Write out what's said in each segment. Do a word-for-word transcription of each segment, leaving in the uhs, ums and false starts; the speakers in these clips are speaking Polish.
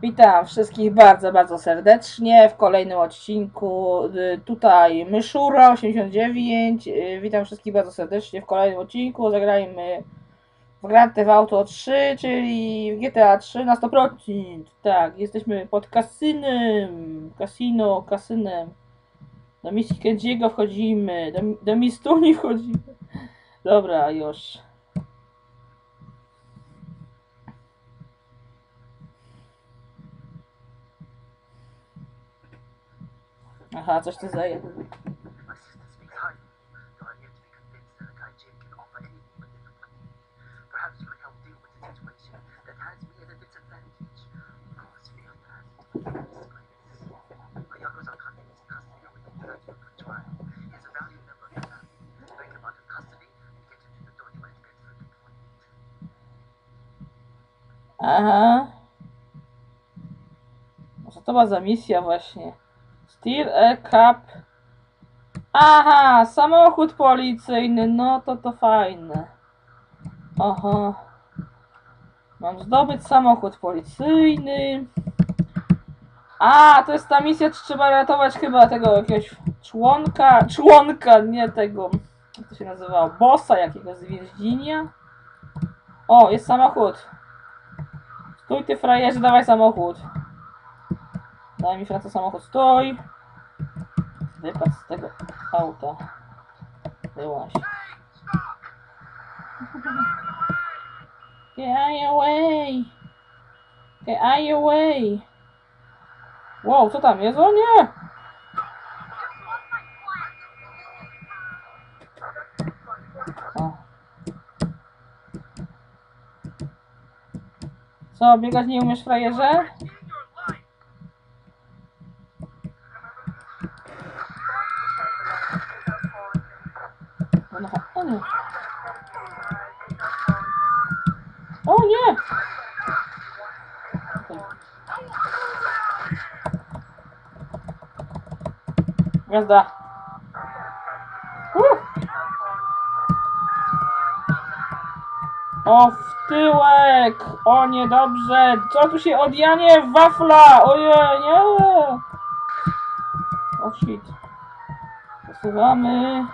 Witam wszystkich bardzo, bardzo serdecznie w kolejnym odcinku. Tutaj Myszura osiemdziesiąt dziewięć. Witam wszystkich bardzo serdecznie w kolejnym odcinku. Zagrajmy w Grand Theft Auto trzy, czyli w G T A trzy na sto procent. Tak, jesteśmy pod kasynem. Kasino, kasynem. Do misji Kenjiego wchodzimy. Do, do Mistuni wchodzimy. Dobra, już. Aha, coś tu zaje. Aha. Co to była za misja właśnie? Steal a cab. Aha, samochód policyjny, no to to fajne. Aha. Mam zdobyć samochód policyjny. A, to jest ta misja, czy trzeba ratować chyba tego jakiegoś członka, członka, nie tego, jak to się nazywało, bossa jakiegoś z więzienia. O, jest samochód. Stój ty frajerze, dawaj samochód. Daj mi Franco samochód, stój. Wypadł z tego auta. Byłaś. Get away! Get away! Wow, co tam jest? O nie! O. Co, biegać nie umiesz, frajerze? No, o nie! O nie! Gwiazda! Uh. O, w tyłek! O, niedobrze! Co tu się odjanie? Wafla! Ojej, nie! O, shit. Posuwamy.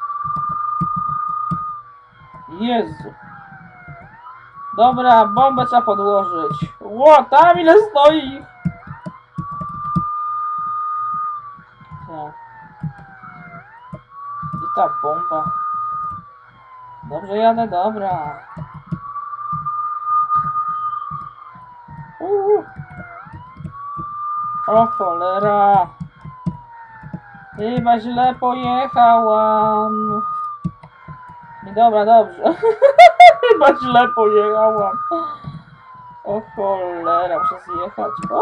Jezu. Dobra, bombę trzeba podłożyć. Ło, tam ile stoi! Tak. I ta bomba. Dobrze jadę, dobra. Uuu. O cholera. Chyba źle pojechałam. Nie, dobra, dobrze. Chyba źle pojechałam. O cholera, muszę zjechać. O!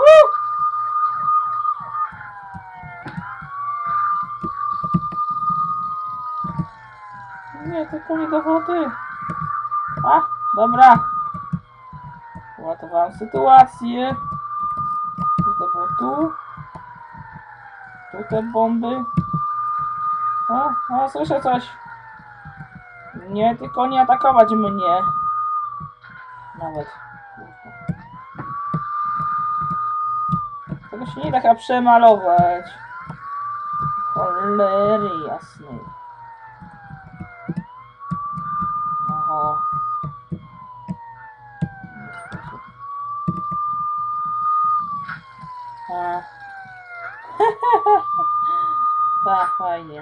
Nie, tylko nie do wody. A, dobra. Uratowałam sytuację. To było tu. Tu te bomby. O, o, słyszę coś. Nie, tylko nie atakować mnie. Nawet. Tego się nie da chyba przemalować. Cholery jasnej. Oho. A. Tak, fajnie.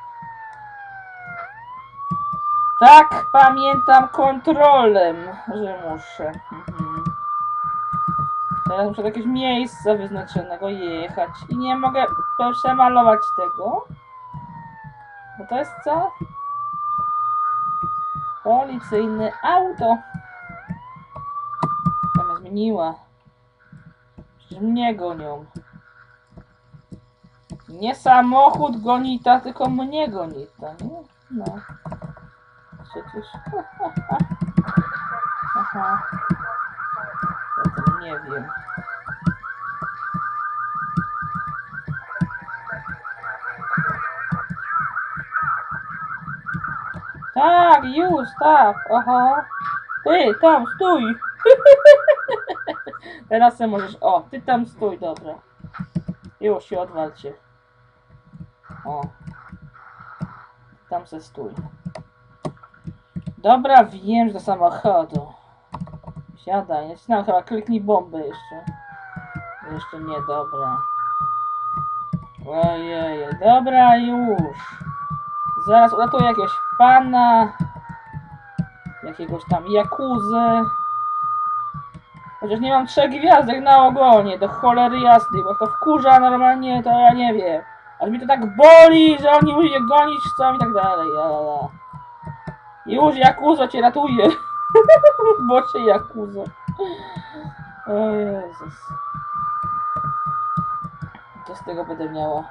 Tak, pamiętam kontrolem, że muszę. Mhm. Teraz muszę do jakiegoś miejsca wyznaczonego jechać i nie mogę przemalować tego. Bo to jest co? Policyjne auto. Ja mnie zmieniła. Przecież mnie gonią. Nie samochód gonita, tylko mnie gonita, nie? No. Przecież. Aha. Ja to nie wiem. Tak, już, tak, aha. Ty, tam, stój! Teraz se możesz... O, ty tam stój, dobra. Już się odwalcie. O. Tam se stój. Dobra, wiem, że do samochodu. Siadaj, nacisnąłem chyba, kliknij bombę jeszcze. Jeszcze nie, dobra. Ojej, dobra już. Zaraz uratuję jakiegoś pana. Jakiegoś tam jakuzę. Chociaż nie mam trzech gwiazdek na ogonie, do cholery jasnej, bo to wkurza normalnie, to ja nie wiem. Aż mi to tak boli, że oni mnie gonić chcą i tak dalej. Jala. Już jakuzo cię ratuje. Bocie jakuzo. O Jezus. Co z tego będę miała?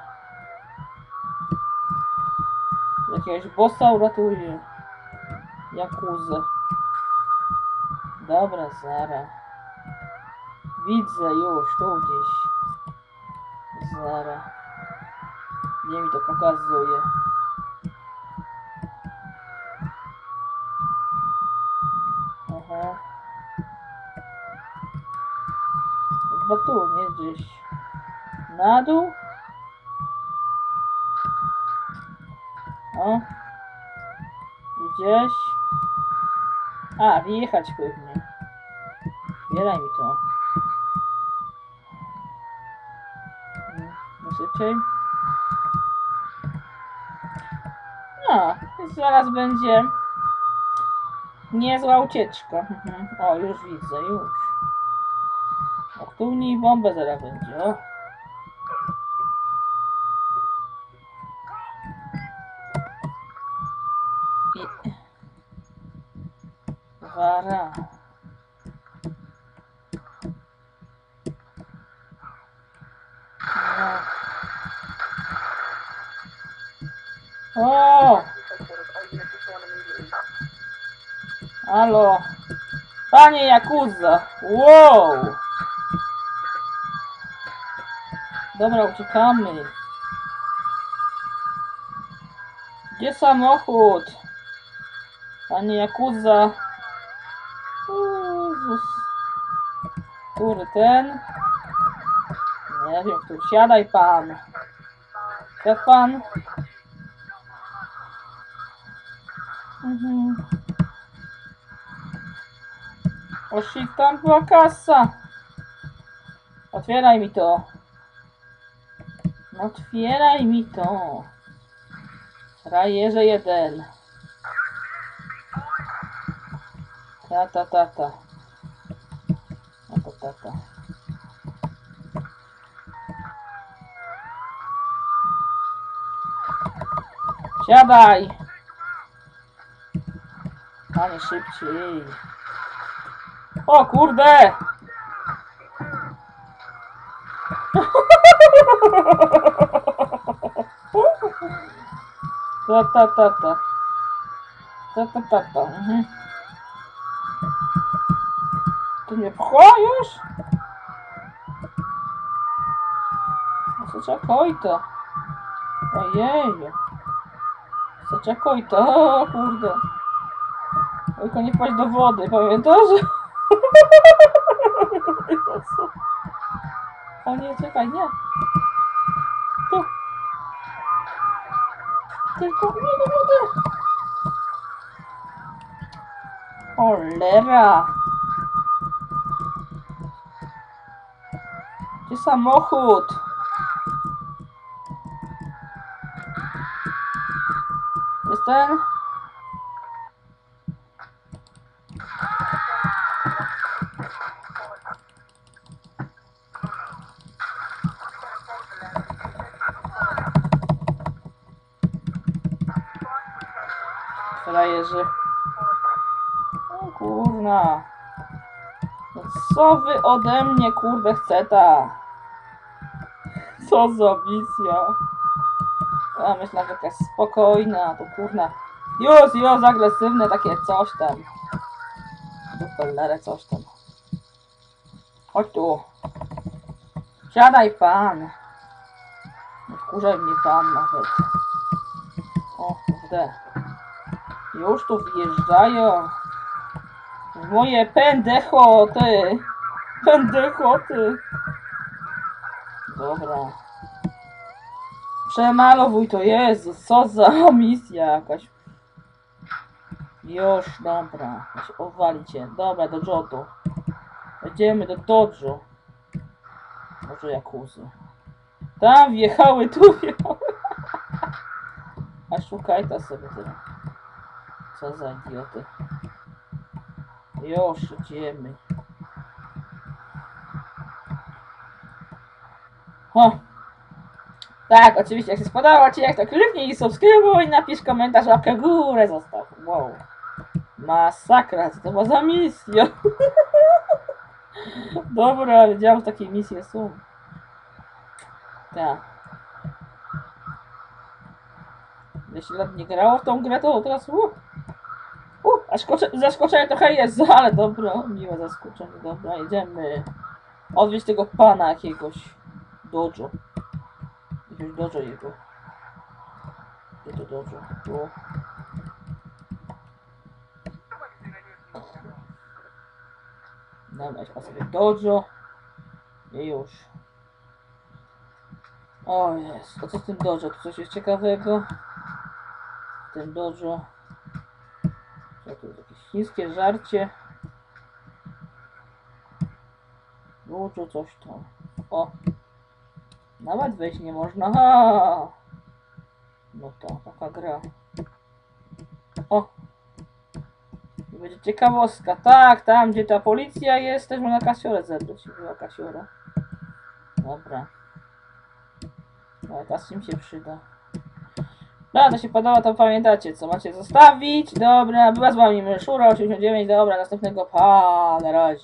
Jakiegoś bossa uratuje. Jakuzę. Dobra, zara. Widzę już, tu gdzieś. Zara. Nie mi to pokazuje. Aha. Chyba tu, nie gdzieś. Na dół? O. Gdzieś. A, wjechać pewnie. Zbieraj mi to. No szybciej. No, zaraz będzie niezła ucieczka. Mhm. O, już widzę, już. O, tu niej bombę zaraz będzie, o. I... Wara. No. O! Halo! Panie Jakuza! Wow! Dobra, uciekamy. Gdzie samochód? Panie Jakuza. Jezus. Który ten? Nie wiem, który. Siadaj pan. Siadł pan? Mhm. O shit, tam była kasa. Otwieraj mi to. Otwieraj mi to. Frajerze jeden. Tata, tata. Tata, tata. Siadaj! Panie, szybciej. O kurde! Ta ta ta ta. Ta ta ta ta. Mhm. Ty mnie pcha już? Zaczekaj to. Ojej. Zaczekaj to. O kurde. Tylko nie wpaść do wody, pamiętasz? O nie, czekaj, nie. Tu. Tylko nie do wody. Cholera. Gdzie samochód? Jest ten? Frajerzy. O kurna. No co wy ode mnie kurde chceta? Co za misja? Ja myślę, że jakaś spokojna, to kurna. Już, już agresywne takie coś tam. Tu cholerę coś tam. Chodź tu. Siadaj pan. Nie wkurzaj mnie pan nawet. O kurde. Już tu wjeżdżają. W moje pędecho, ty. Dechoty. Dobra. Przemalowuj to, Jezus, co za misja jakaś. Już, dobra. Owali cię. Dobra, do Jotu. Jedziemy do Dodżu. Może Jakuzy. Tam wjechały, tu wjechały. A szukaj to sobie tyle. Co za idioty. Już, idziemy. O. Tak, oczywiście, jak się spodobał odcinek, to kliknij i subskrybuj, napisz komentarz, łapkę w górę zostaw. Wow. Masakra, co to była za misja? Dobra, wiedziałem, że takie misje są. Tak. Jeśli lat nie grało w tą grę, to teraz uh, uh, aż zaskoczenie trochę jest, ale dobra, miłe zaskoczenie, dobra, jedziemy odwiedzić tego pana jakiegoś dojo. Jakiegoś dojo jego. Gdzie to dojo? Tu. Dobra, idźmy sobie dojo. I już. O jest, to co w tym dojo? Tu coś jest ciekawego? W tym dojo. Co to jest? Jakieś chińskie żarcie. Dojo coś tam. O! Nawet wejść nie można. Ha! No to taka gra. O! I będzie ciekawostka. Tak, tam gdzie ta policja jest, też można kasiorę zebrać. Była kasiora. Dobra. Ale teraz czym się przyda? No, to się podoba, to pamiętacie, co macie zostawić. Dobra, była z wami Myszura osiemdziesiąt dziewięć. Dobra, następnego pa, na razie.